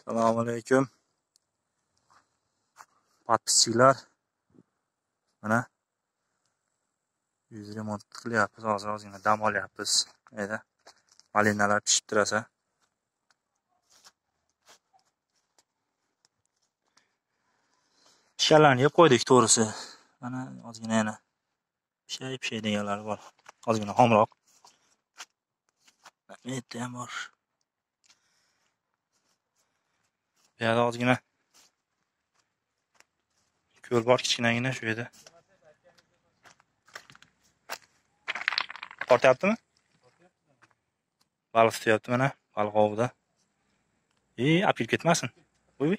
Assalomu alaykum. Podpischilar. Mana yuz remont qilyapmiz. Hozir dam olyapmiz. Mayda malinalar pishib turasa. Pishganlarni yeb qo'ydik to'g'risi. Mana ozgina yana pishay deganlari bor. Ozgina xomroq. Bu yerda ham bor. Bu yerda ozgina ko'l bor, kichkinagina shu yerda. Tortyaptimi? Baliq tutyapti mana, baliq ovida. Apil ketmasin. Qo'y.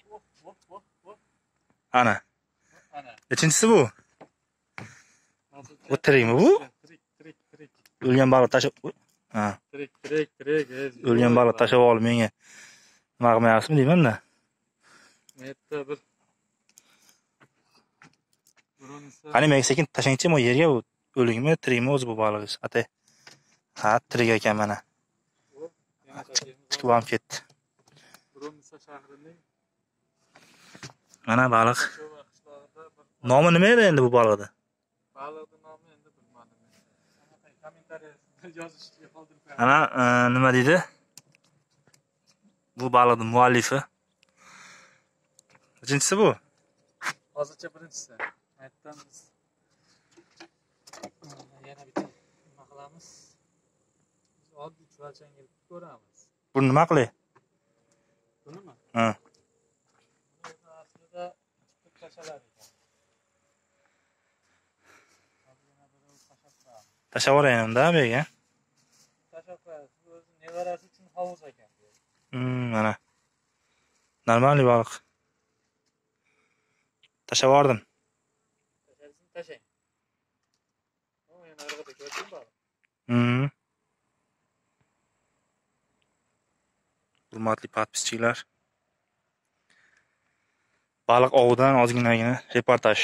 Ana. Nechinchisi bu? Bu tirikmi bu? Tirik. O'lgan baliq tashab. Ha. Tirik. O'lgan baliq tashab olib menga nima qilmayapsizmi deyman-da. Metta bir Qani men sekin tashangchi mo yerga bu o'likmi, tirikmi o'zi bu baliq. Atay. Ha, tirik ekan mana. Tutib ham ketdi. Buronisa shahrining Mana baliq. Nomi nima edi endi bu baliqda? Baliqning nomi endi bilmadim. Kommentariyada yozishga qoldirib qo'yaman. Ana nima deydi? Bu baliqning muallifi. Nechinchisi bu? Hozircha birinchisi. Aytdim biz yana bitta nima qilamiz? Biz oddiy chuvalchanga ilib ko'ramiz. Bu nima qilay? Bunimi? Ha. Aslida chiqib tashalar ekan. Tashab yuboraymi-da bu yerga? Tashab qo'yasiz. O'zi nevarasi uchun hovuz ekan. Mana. Normalniy baliq. Tashab yubordim. Tashang. O, yana arqada ko'rding baliq. Hurmatli podpischilar. Baliq ovidan ozginagina reportaj.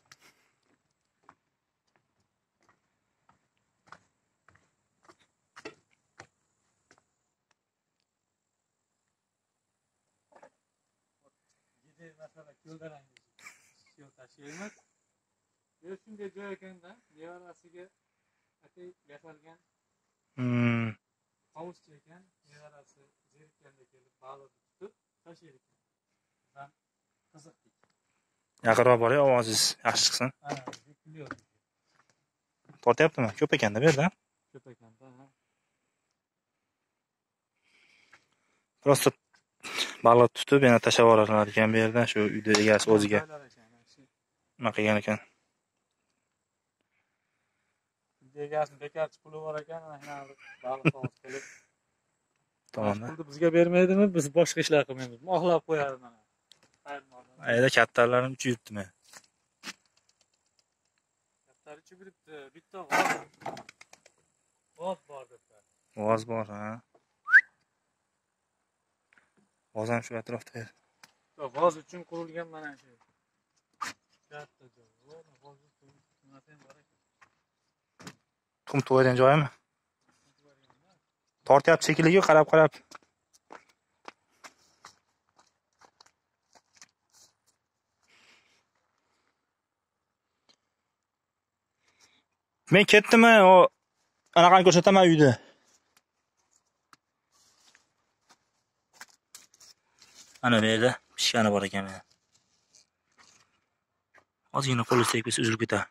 Masala ko'ldan yo'l tashlaymiz. Shunday joy ekanda, nevarasiga atay yasalgan hovuzcha ekan, nevarasi zerikkanda kelib baliqni tutib tashlaydi ekan. Bizdan qiziqdik. Yaqinroq boray, ovozingiz yaxshi chiqsin. Tortyaptimi? Ko'p ekanda bu yerda. Ko'p ekanda, ha. Prosta baliq tutib yana tashab yuborarlar ekan bu yerda, shu uyda egasi o'ziga. Nima qilgan ekan? Egasini bekarchi puli bor ekan, mana baliq hovuz qilib. Tomonda. Pulni bizga bermaydimi? Biz boshqa ishlar qilmaymiz. Mohlab qo'yadi mana. Ayda kattalarni uchib yuribdimi? Kattari uchib yuribdi. Bitta g'oz bor debdi. G'oz bor, ha. G'oz ham shu atrofda edi. G'oz uchun qurilgan mana shu. Katta joy. G'oz uchun nimasi ham bor ekan. Tuxum to'ygan joyimi? Tortyapti shekilli-ku, qarab. Men ketdimi, o anaqani ko'rsataman uyda. Ana bu yerda pishgani bor ekan men. Ozgina qo'li tegib uzilib ketadi.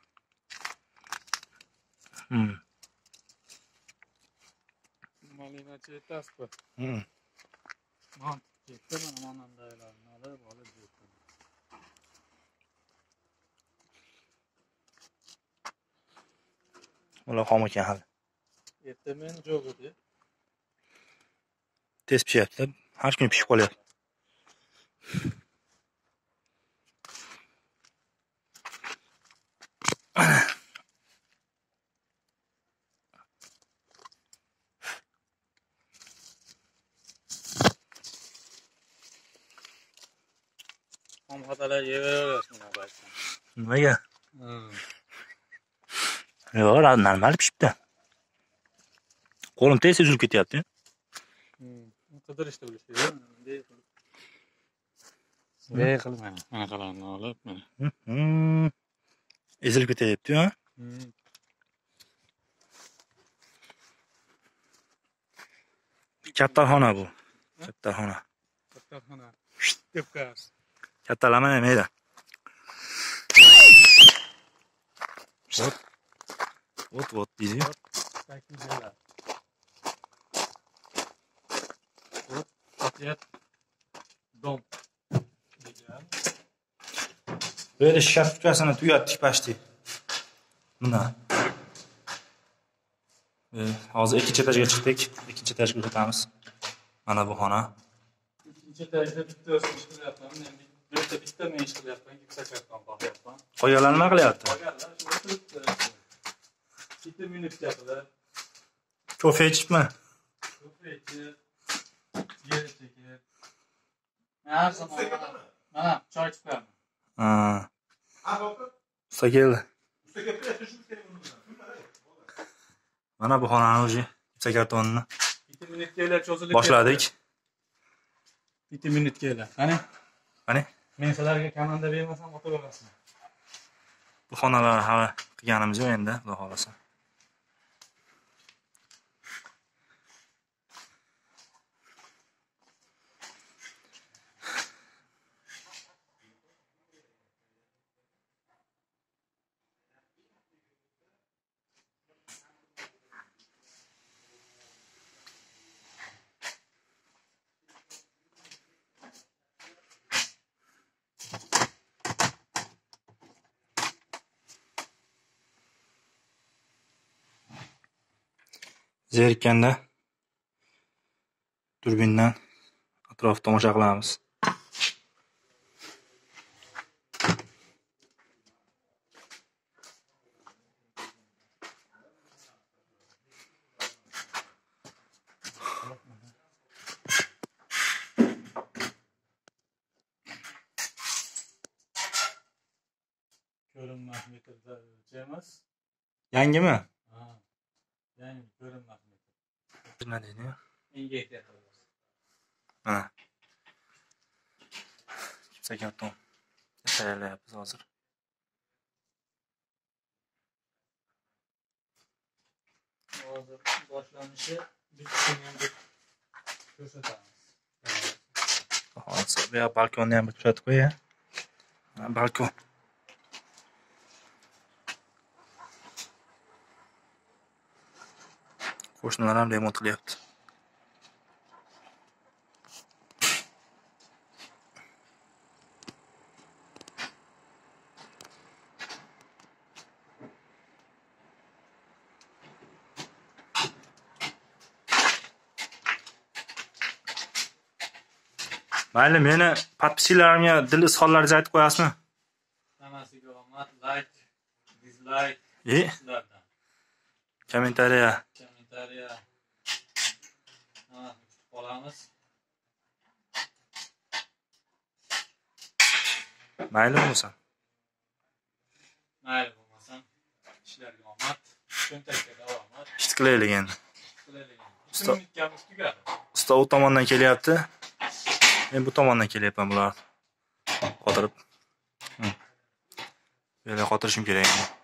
Malina chetasku. Non ketdi, mana monandaylarni olib ketdi. Ular xom ekan hali. Ertamen yo'q edi. Tez pishyapti. Har kun pishib qolyapti. Ham xatalar yeyverasizmi balki. Nimaga? Yo'q, normal pishibdi. Qo'lim tez uzilib ketyapti. Qidirishni bilishdi. Bunday qilib mana qalarni olib mana. Ezilib ketyapti-ku. Katta xona bu. Katta xona. Kattaxona. Deb qo'yamiz. Kattalama yemaydi. Ot deydi. Sakkizinlar. Paket. Dom. Böyle shikar tutkasini tugatdik pashti. Mana. Hozir ikkinchi etajga chiqdik. Ikkinchi etajga o'tamiz. Mana bu xona. İkinci etajda bitta ish qilyapman. Men bu yerda bitta men ish qilyapman. Ikkita karton boqyapman. Qolganlar nima qilyapti? Qolganlar shu o'tiribdi. Bitta minut gaplar. Kofe ichibmi? Ko'p ichib, yer chekib. Har zamon mana choy ichib qo'yaman. Usta keldi. Mana bu xonani o'zi bitta kartonni Bitta minut kelib cho'zilib boshladik. Bitta minut kelib. Qani? Qani? Men sizlarga komanda bermasam o'tiraverasizlar. Bu xonalar hali qilganimiz yo'q endi, xudo xolasa. Zerikanda turbindan atrofni tomosha qilamiz. Ko'rinmas metrda o'lchaymiz. Yangimi? Ha. Yangi ko'rinmas metr. Nima deydi? Engakda qilamiz. Mana. Bitta karton tayyorlayapmiz hozir. Hozir boshlanishi bitishini ham ko'rsatamiz. Hozir bu yoq balkonni ham turatib qo'ya. Balkon. Qo'shnilar ham remont qilyapti. Mayli, meni podpischilarimga dil izhorlaringizni aytib qo'yasizmi? Hammasiga omad, like, dislike, sizlardan. Kommentariya. Ha, qolamiz. Mayli bo'lsin. Mayli bo'lmasam, ishlarga omad, cho'ntakka davomat. Ish qilaylik endi. Usta minutgamiz tugadi. Usta u tomondan kelyapti. Men bu tomondan kelyapman bularni qotirib. Böyle qotirishim kerak endi.